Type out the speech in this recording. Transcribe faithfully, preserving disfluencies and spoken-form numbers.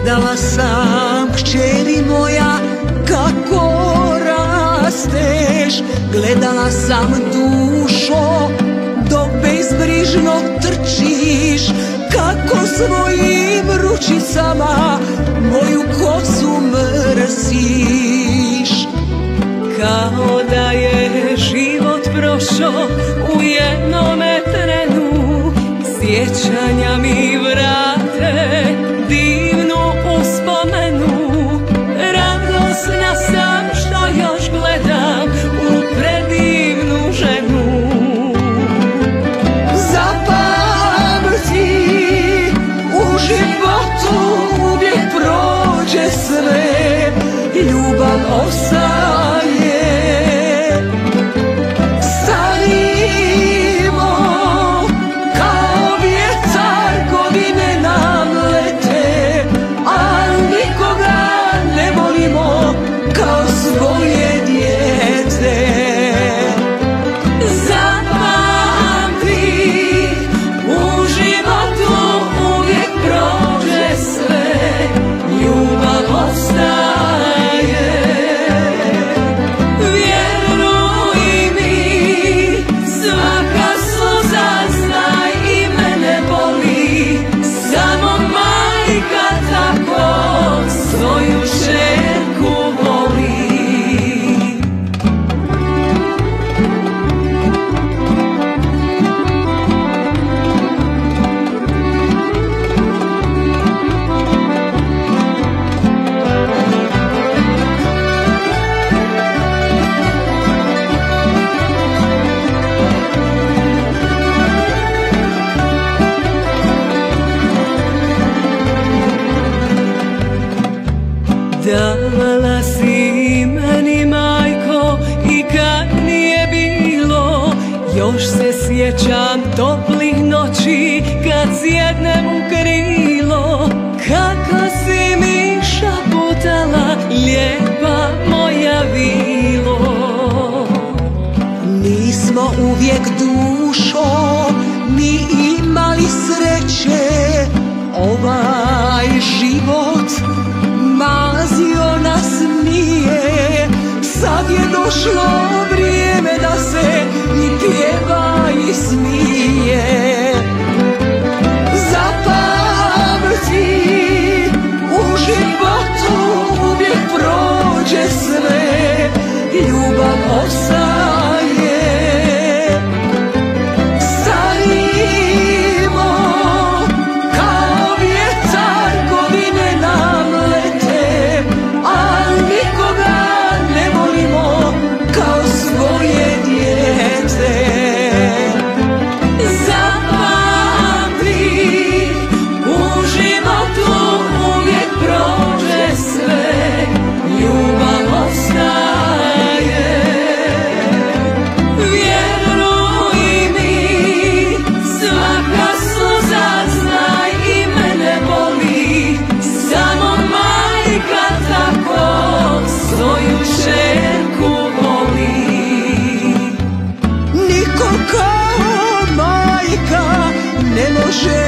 Gledala sam, kćeri moja, kako rasteš. Gledala sam, dušo, dok bezbrižno trčiš, kako svojim ručicama moju kosu mrsiš. Kao da je život prošao u jednome trenu, sjećanja mi vrate divnu uspomenu. Radosna sam što još gledam u predivnu ženu. Zapamti, u životu uvijek prođe sve, ljubav ostaje. Stanimo, kao vjetar, godine nam lete, a nikoga ne volimo kao svoje dijete. Zapamti, u životu uvijek prođe sve, ljubav ostaje. Vjeruj mi, svaka suza znaj i mene boli, samo majka tako svoju žerku voli. Davala si meni, majko, i kad nije bilo, još se sjećam toplih noći kad sjednem u krilo. Kako si mi šaputala, lijepa moja vilo. Nismo uvijek, dušo, ni imali sreće, ovaj život mazio nas nije. Sad je došlo vrijeme da se i pjeva i smije. Zapamti, u životu uvijek prođe sve, ljubav ostaje. Stanimo, kao vjetar, godine nam lete, a nikoga ne volimo kao svoje dijete. Zapamti, u životu uvijek prođe sve, ljubav ostaje. Vjeruj mi, svaka suza znaj i mene boli, samo majka tako svoju žerku voli. Niko kao majka ne može